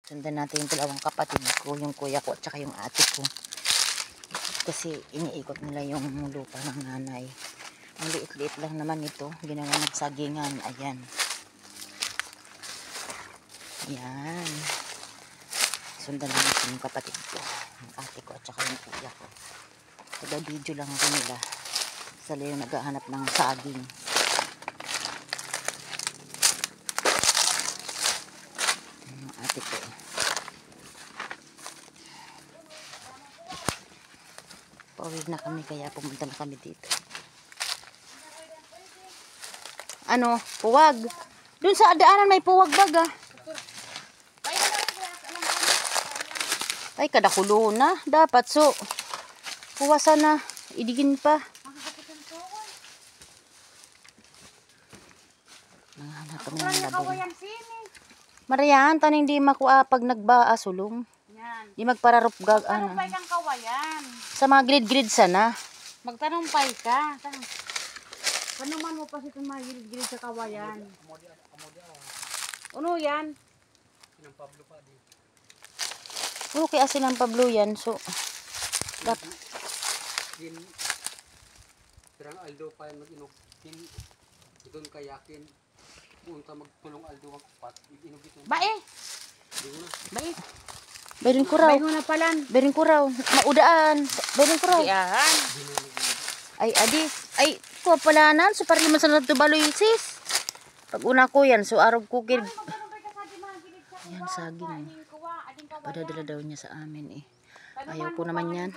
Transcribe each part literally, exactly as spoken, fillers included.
Sundan natin yung dalawang kapatid ko, yung kuya ko at saka yung ate ko. Kasi iniikot nila yung lupa ng nanay. Ang liit-liit lang naman ito. Ginawa ng sagingan. Ayan. Ayan. Sundan natin yung kapatid ko, yung ate ko at saka yung kuya ko. Taga-video lang ako nila. Sila yung naghahanap ng saging. Yung ate ko. Pauwi na kami kaya pumunta na kami dito. Ano? Puwag. Doon sa daanan may puwag baga. Ay, kadakulo na. Dapat so. Puwasan na. Idigin pa. Nanghanap kami ng labaw. Marian, taning di makuha pag nagbaa sulong. Di magpararupgag. Magtanumpay kang kawayan. Sa mga grid-grid sana. Magtanumpay ka. Panuman mo pa si itong mga grid-grid sa kawayan. Ano yan? Sinang Pablo pa di. Puro kay asin ng Pablo yan. So, dapat. Din, pirang Aldo pa yan mag-inog. Din, doon kayakin. Punta magtulong Aldo magpat. Inog ito. Bae! Di mo na. Bae! Berin ko raw. Bae mo na palan. Berin ko raw. Maudaan. Berin ko raw. Diyan. Ay, adi. Ay, kuha pala na. So, parang naman sa natubalo yung sis. Pag una ko yan, so araw ko kid. Yan, saging. Padadala daw niya sa amin eh. Ayaw ko naman yan.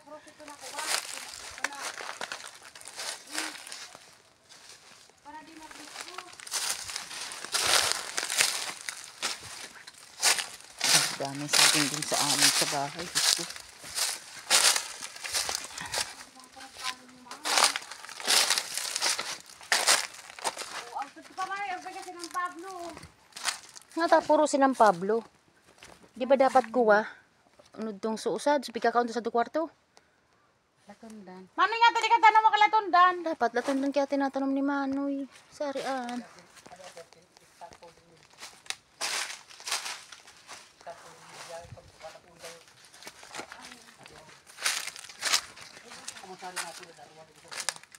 Dami saging din sa amin sa bahay. Gusto. Nga ta, puro sinang Pablo. Di ba dapat kuha? Ano dong suusad? Supika ka sa do kwarto? Latundan. Mami nga tadi ka tanong mo ka latundan. Dapat latundan kaya tinatanong ni Manoy. Sarian. Kamusta rin natin?